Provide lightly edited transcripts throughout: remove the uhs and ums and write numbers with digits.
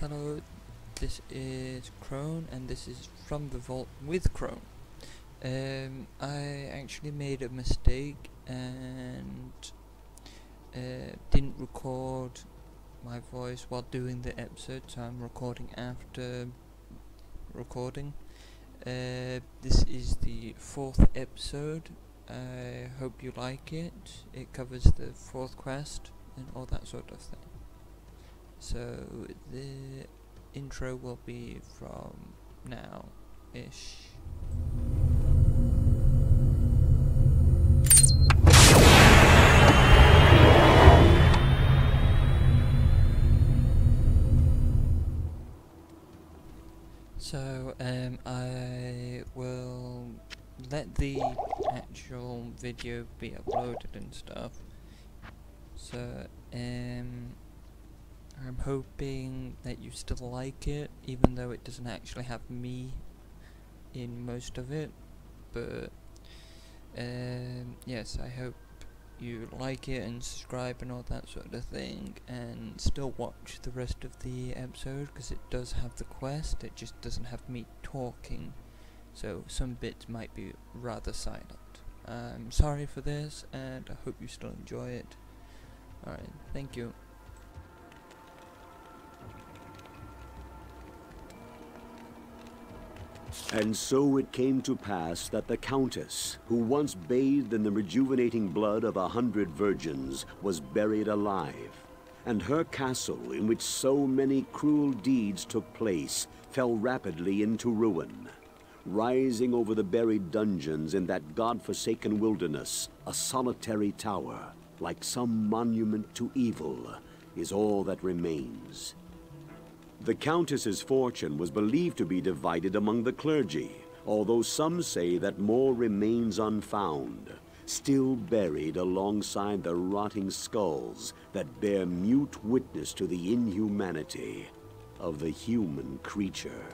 Hello, this is Crone, and this is from the vault with Crone. I actually made a mistake and didn't record my voice while doing the episode, so I'm recording after recording. This is the 4th episode. I hope you like it. It covers the 4th quest and all that sort of thing. So the intro will be from now-ish. So I will let the actual video be uploaded and stuff. So I'm hoping that you still like it, even though it doesn't actually have me in most of it. But yes, I hope you like it and subscribe and all that sort of thing, and still watch the rest of the episode, because it does have the quest, it just doesn't have me talking, so some bits might be rather silent. I'm sorry for this, and I hope you still enjoy it. Alright, thank you. And so it came to pass that the Countess, who once bathed in the rejuvenating blood of 100 virgins, was buried alive, and her castle, in which so many cruel deeds took place, fell rapidly into ruin. Rising over the buried dungeons in that god-forsaken wilderness, a solitary tower, like some monument to evil, is all that remains. The Countess's fortune was believed to be divided among the clergy, although some say that more remains unfound, still buried alongside the rotting skulls that bear mute witness to the inhumanity of the human creature.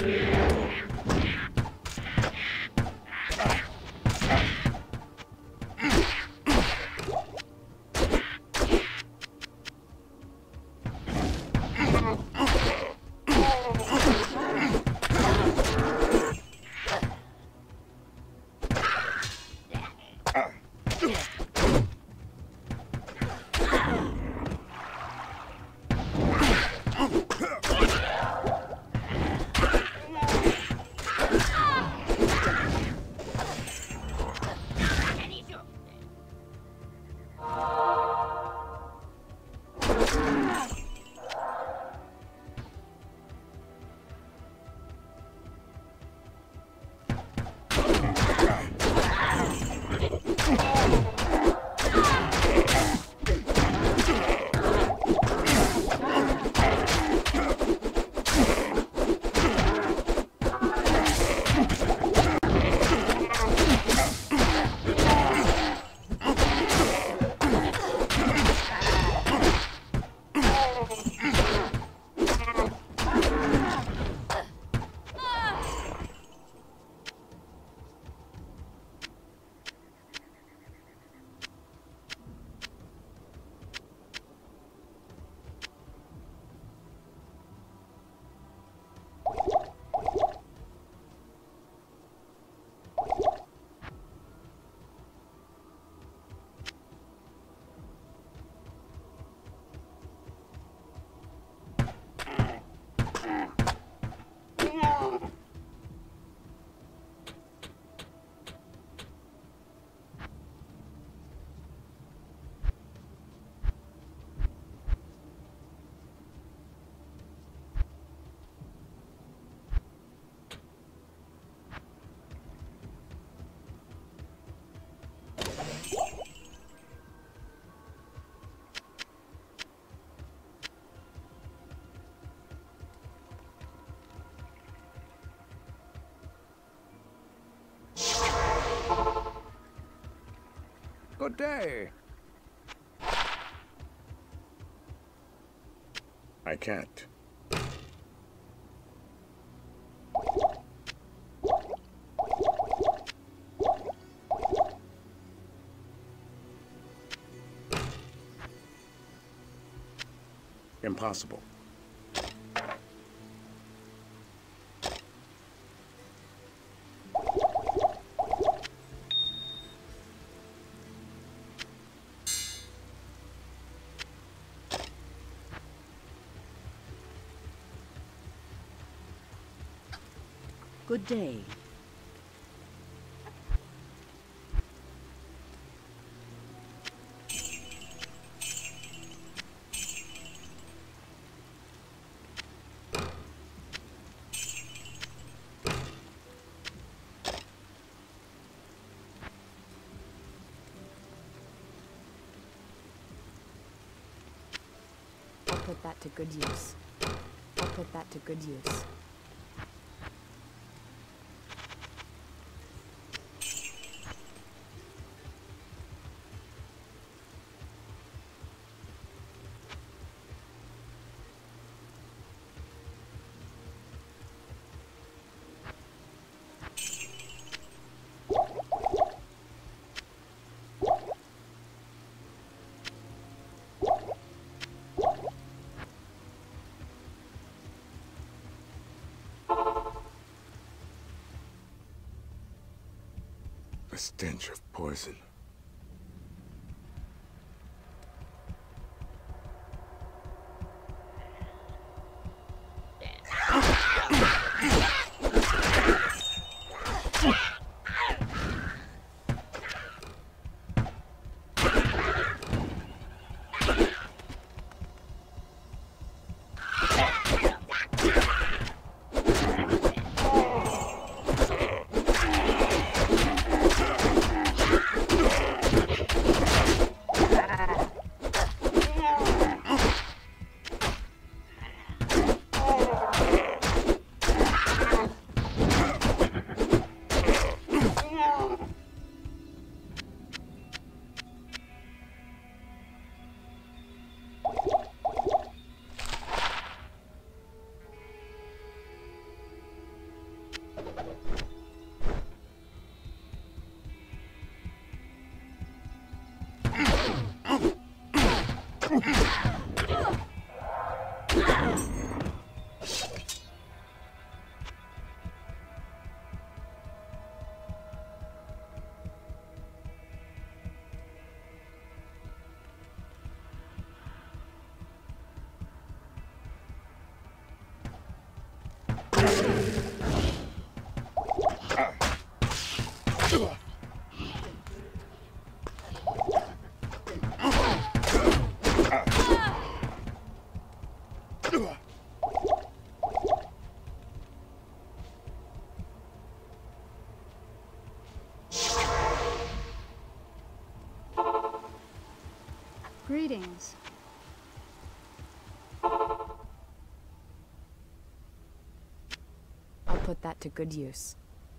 Good day. I can't. Impossible. Good day. I'll put that to good use. I'll put that to good use. A stench of poison. Greetings. I'll put that to good use.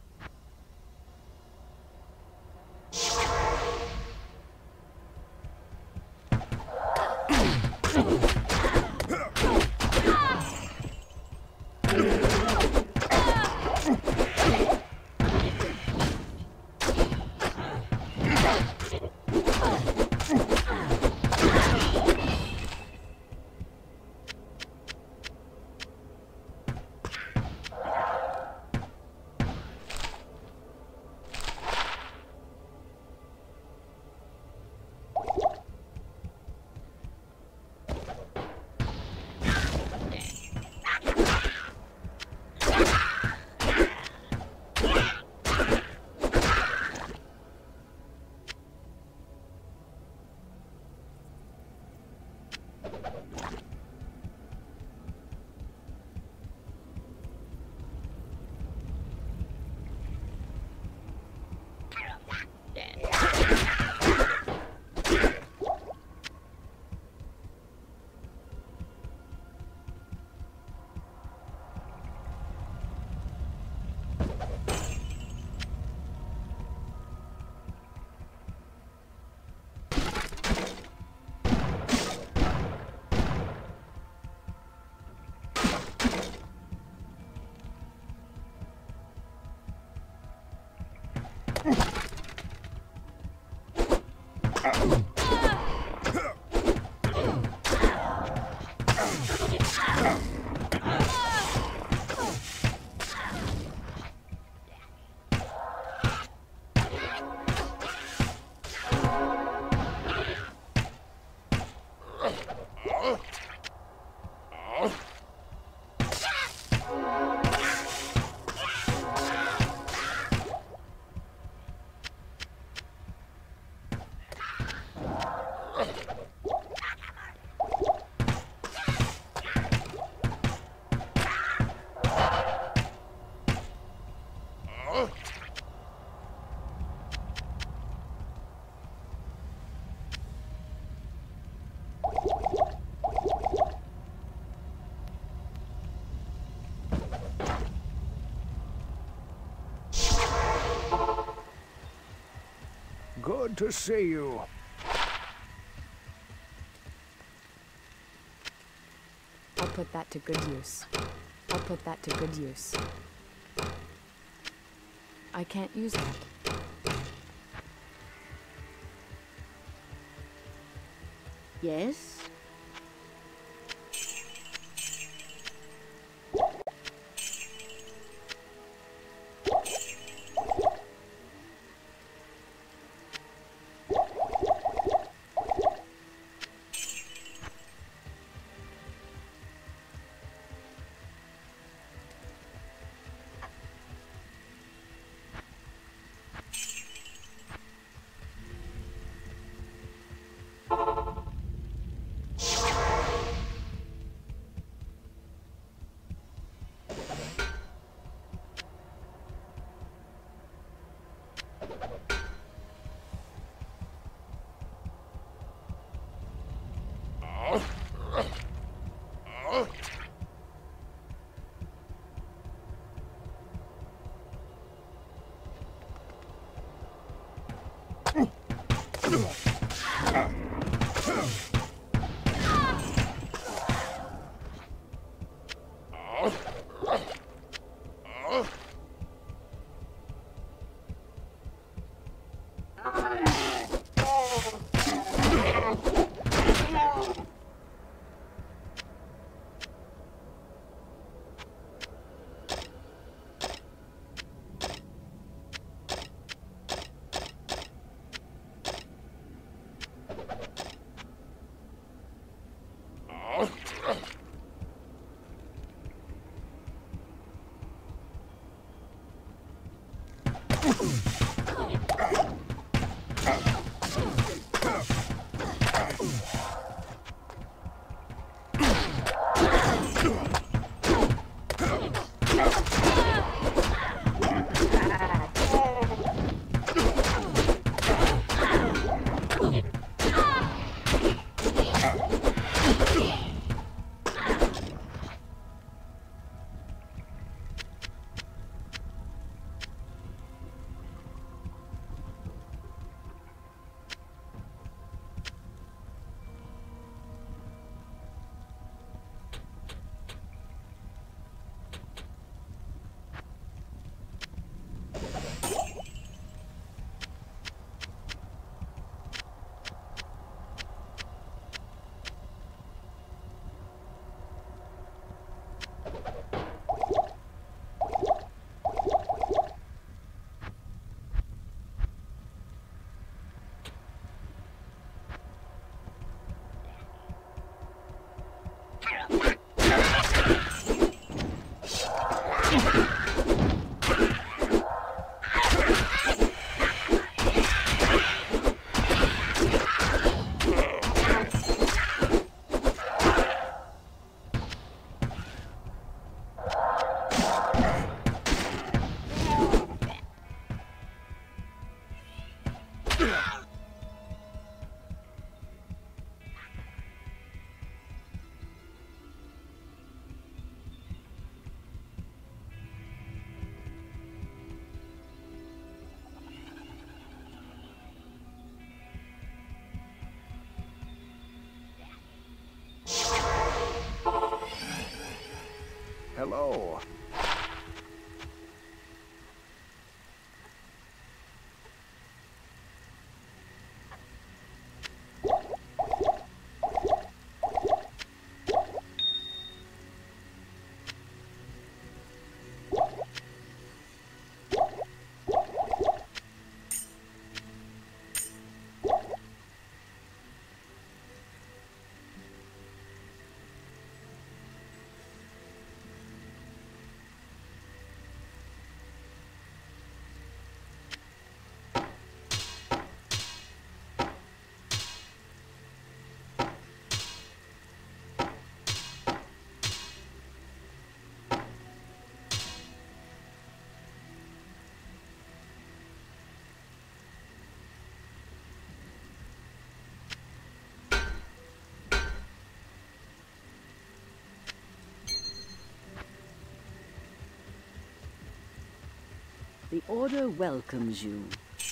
Good to see you. I'll put that to good use. I'll put that to good use. I can't use that. Yes? slow. The Order welcomes you.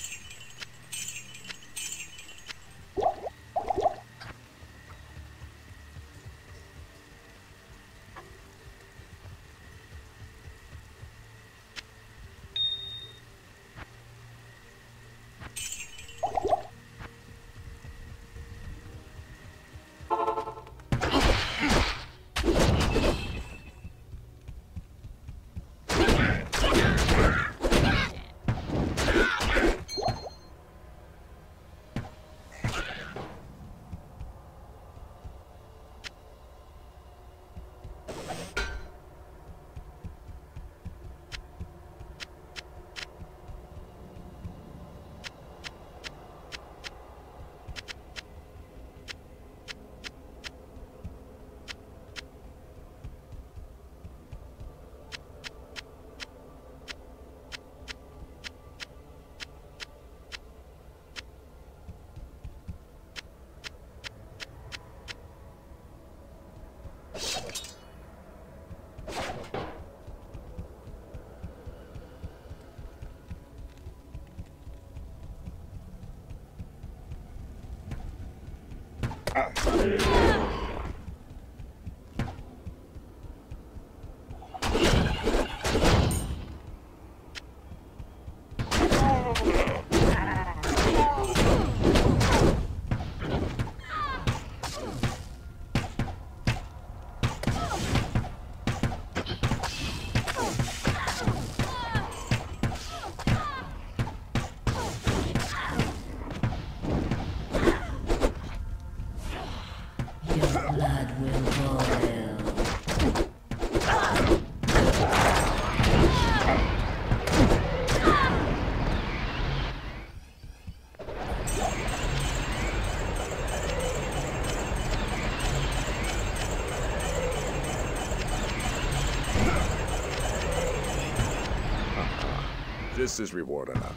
This is reward enough.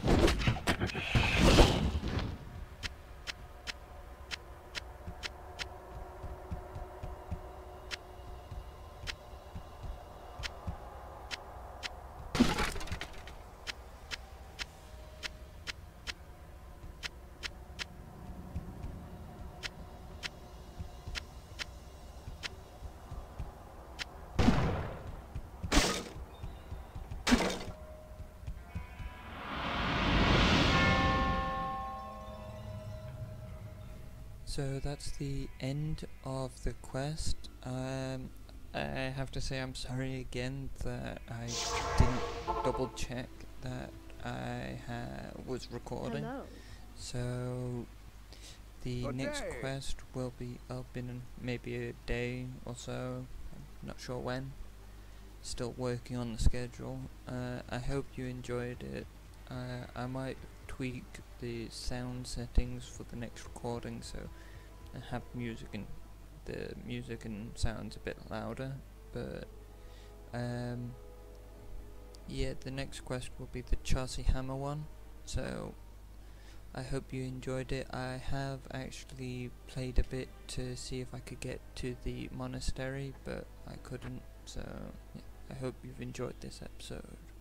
So that's the end of the quest. I have to say I'm sorry again that I didn't double check that I was recording. Hello. So the Good next day. quest will be up in maybe a day or so. I'm not sure when. Still working on the schedule. I hope you enjoyed it. I might tweak the sound settings for the next recording so I have the music and sounds a bit louder, but yeah, the next quest will be the Chelsea Hammer one, so I hope you enjoyed it. I have actually played a bit to see if I could get to the monastery, but I couldn't, so yeah, I hope you've enjoyed this episode.